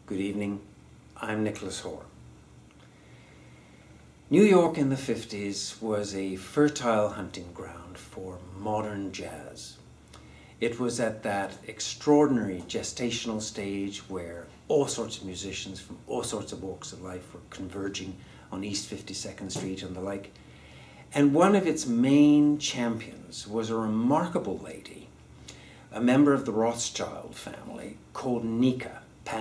Good evening, I'm Nicholas Hoare. New York in the 50s was a fertile hunting ground for modern jazz. It was at that extraordinary gestational stage where all sorts of musicians from all sorts of walks of life were converging on East 52nd Street and the like. And one of its main champions was a remarkable lady, a member of the Rothschild family called Nica,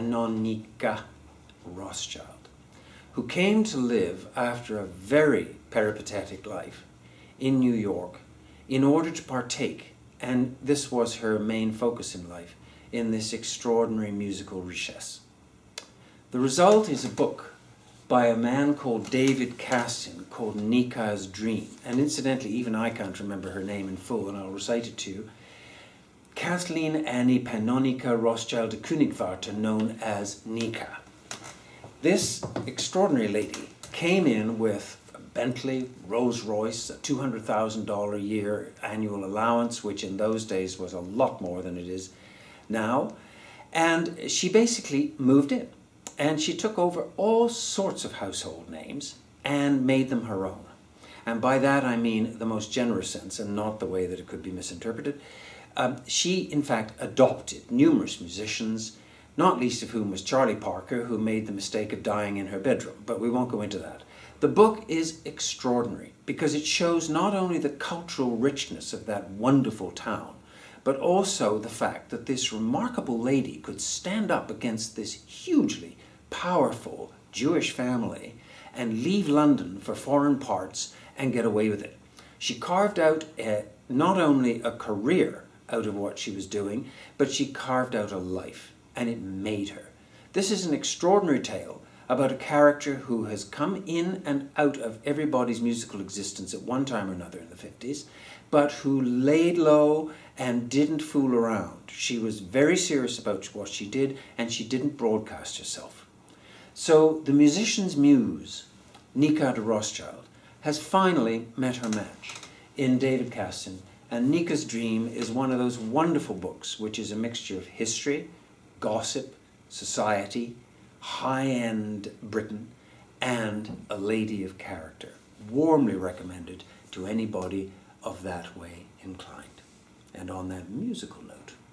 Nica Rothschild, who came to live after a very peripatetic life in New York in order to partake, and this was her main focus in life, in this extraordinary musical richesse. The result is a book by a man called David Kastin called Nica's Dream. And incidentally, even I can't remember her name in full, and I'll recite it to you. Kathleen Annie Pannonica Rothschild de Koenigwarter, known as Nica. This extraordinary lady came in with a Bentley, Rolls Royce, a $200,000 a year annual allowance, which in those days was a lot more than it is now. And she basically moved in. And she took over all sorts of household names and made them her own. And by that I mean the most generous sense and not the way that it could be misinterpreted. She, in fact, adopted numerous musicians, not least of whom was Charlie Parker, who made the mistake of dying in her bedroom, but we won't go into that. The book is extraordinary because it shows not only the cultural richness of that wonderful town, but also the fact that this remarkable lady could stand up against this hugely powerful Jewish family and leave London for foreign parts and get away with it. She carved out not only a career out of what she was doing, but she carved out a life, and it made her. This is an extraordinary tale about a character who has come in and out of everybody's musical existence at one time or another in the 50s, but who laid low and didn't fool around. She was very serious about what she did, and she didn't broadcast herself. So the musician's muse, Nica de Rothschild, has finally met her match in David Kastin, and Nica's Dream is one of those wonderful books which is a mixture of history, gossip, society, high-end Britain, and a lady of character. Warmly recommended to anybody of that way inclined. And on that musical note,